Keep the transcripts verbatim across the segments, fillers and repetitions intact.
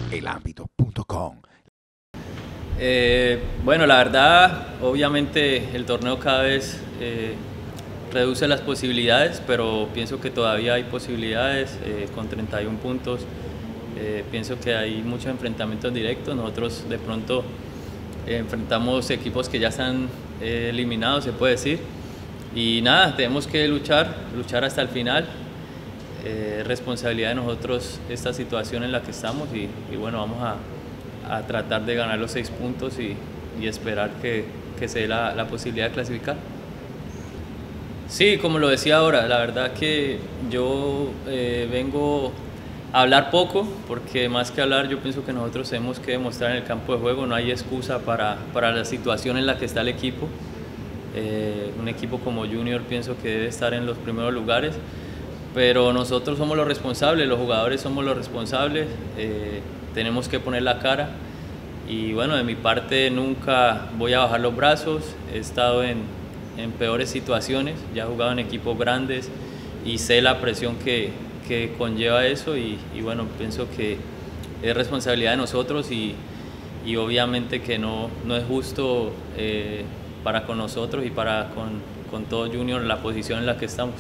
el ámbito punto com. Eh, bueno, la verdad, obviamente el torneo cada vez eh, reduce las posibilidades, pero pienso que todavía hay posibilidades eh, con treinta y uno puntos. Eh, pienso que hay muchos enfrentamientos directos. Nosotros de pronto eh, enfrentamos equipos que ya están eh, eliminados, se puede decir. Y nada, tenemos que luchar, luchar hasta el final. Eh, responsabilidad de nosotros esta situación en la que estamos y, y bueno, vamos a a tratar de ganar los seis puntos y, y esperar que, que se dé la, la posibilidad de clasificar. Sí, como lo decía ahora, la verdad que yo eh, vengo a hablar poco, porque más que hablar yo pienso que nosotros tenemos que demostrar en el campo de juego, no hay excusa para, para la situación en la que está el equipo. Eh, un equipo como Junior pienso que debe estar en los primeros lugares, pero nosotros somos los responsables, los jugadores somos los responsables. Eh, tenemos que poner la cara y bueno, de mi parte nunca voy a bajar los brazos. He estado en, en peores situaciones, ya he jugado en equipos grandes y sé la presión que, que conlleva eso y, y bueno, pienso que es responsabilidad de nosotros y, y obviamente que no, no es justo eh, para con nosotros y para con, con todo Junior la posición en la que estamos.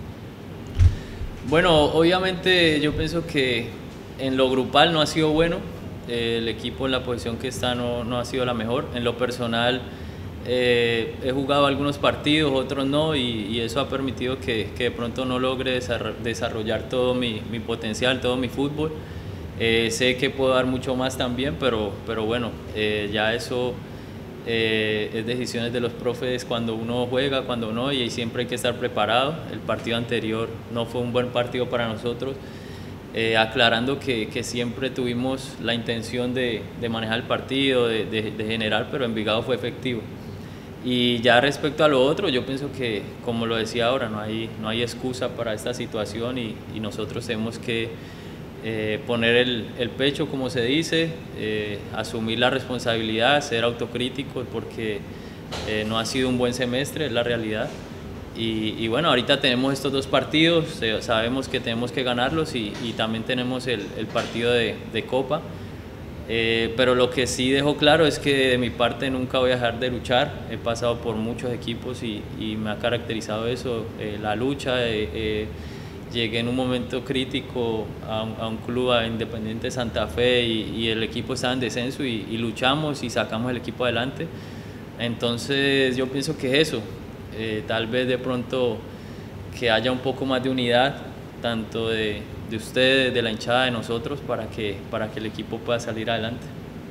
Bueno, obviamente yo pienso que en lo grupal no ha sido bueno, eh, el equipo en la posición que está no, no ha sido la mejor. En lo personal eh, he jugado algunos partidos, otros no, y, y eso ha permitido que, que de pronto no logre desarrollar todo mi, mi potencial, todo mi fútbol. Eh, sé que puedo dar mucho más también, pero, pero bueno, eh, ya eso eh, es decisiones de los profes cuando uno juega, cuando no, y siempre hay que estar preparado. El partido anterior no fue un buen partido para nosotros. Eh, aclarando que, que siempre tuvimos la intención de, de manejar el partido, de, de, de generar, pero Envigado fue efectivo. Y ya respecto a lo otro, yo pienso que, como lo decía ahora, no hay, no hay excusa para esta situación y, y nosotros tenemos que eh, poner el, el pecho, como se dice, eh, asumir la responsabilidad, ser autocríticos, porque eh, no ha sido un buen semestre, es la realidad. Y, y bueno, ahorita tenemos estos dos partidos, eh, sabemos que tenemos que ganarlos y, y también tenemos el, el partido de, de Copa. Eh, pero lo que sí dejo claro es que de mi parte nunca voy a dejar de luchar. He pasado por muchos equipos y, y me ha caracterizado eso, eh, la lucha. Eh, eh, llegué en un momento crítico a un, a un club, a Independiente Santa Fe, y, y el equipo estaba en descenso y, y luchamos y sacamos el equipo adelante. Entonces yo pienso que es eso. Eh, tal vez de pronto que haya un poco más de unidad, tanto de, de ustedes, de la hinchada, de nosotros, para que, para que el equipo pueda salir adelante.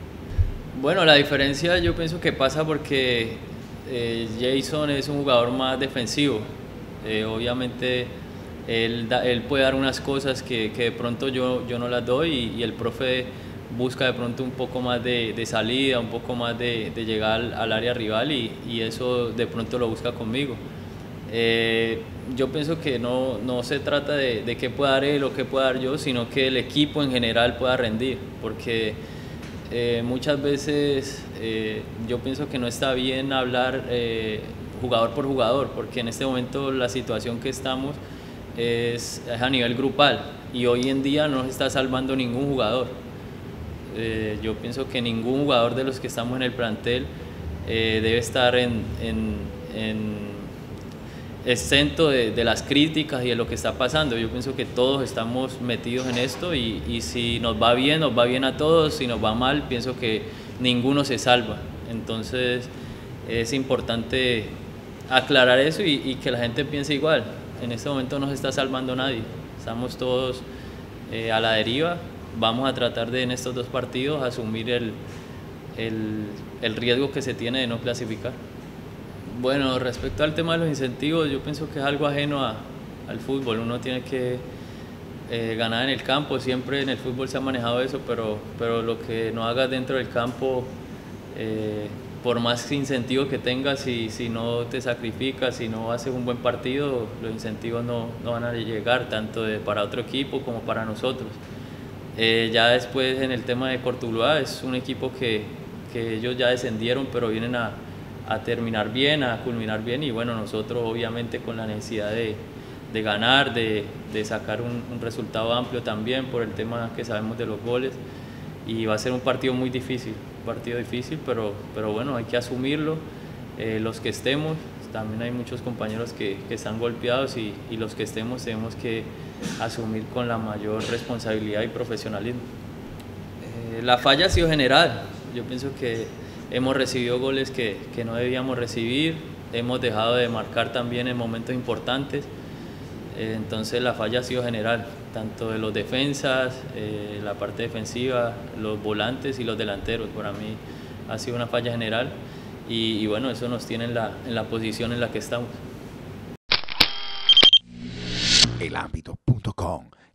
Bueno, la diferencia yo pienso que pasa porque eh, Jason es un jugador más defensivo. Eh, obviamente él, da, él puede dar unas cosas que, que de pronto yo, yo no las doy y, y el profe busca de pronto un poco más de, de salida, un poco más de, de llegar al, al área rival y, y eso de pronto lo busca conmigo. Eh, yo pienso que no, no se trata de, de qué pueda dar él o qué pueda dar yo, sino que el equipo en general pueda rendir, porque eh, muchas veces eh, yo pienso que no está bien hablar eh, jugador por jugador, porque en este momento la situación que estamos es, es a nivel grupal y hoy en día no nos está salvando ningún jugador. Eh, yo pienso que ningún jugador de los que estamos en el plantel eh, debe estar en, en, en exento de, de las críticas y de lo que está pasando. Yo pienso que todos estamos metidos en esto y, y si nos va bien, nos va bien a todos, si nos va mal, pienso que ninguno se salva. Entonces es importante aclarar eso y, y que la gente piense igual. En este momento no se está salvando nadie, estamos todos eh, a la deriva. Vamos a tratar de en estos dos partidos asumir el, el, el riesgo que se tiene de no clasificar. Bueno, respecto al tema de los incentivos, yo pienso que es algo ajeno a, al fútbol. Uno tiene que eh, ganar en el campo, siempre en el fútbol se ha manejado eso, pero, pero lo que no hagas dentro del campo, eh, por más incentivos que tengas, si, si no te sacrificas, si no haces un buen partido, los incentivos no, no van a llegar tanto de, para otro equipo como para nosotros. Eh, ya después en el tema de Cortuluá es un equipo que, que ellos ya descendieron, pero vienen a, a terminar bien, a culminar bien y bueno, nosotros obviamente con la necesidad de, de ganar, de, de sacar un, un resultado amplio también por el tema que sabemos de los goles. y va a ser un partido muy difícil, un partido difícil, pero, pero bueno, hay que asumirlo, eh, los que estemos, también hay muchos compañeros que, que están golpeados y, y los que estemos tenemos que asumir con la mayor responsabilidad y profesionalismo. Eh, la falla ha sido general, yo pienso que hemos recibido goles que, que no debíamos recibir, hemos dejado de marcar también en momentos importantes, eh, entonces la falla ha sido general, tanto de los defensas, eh, la parte defensiva, los volantes y los delanteros. Para mí ha sido una falla general y, y bueno, eso nos tiene en la, en la posición en la que estamos. el ámbito punto com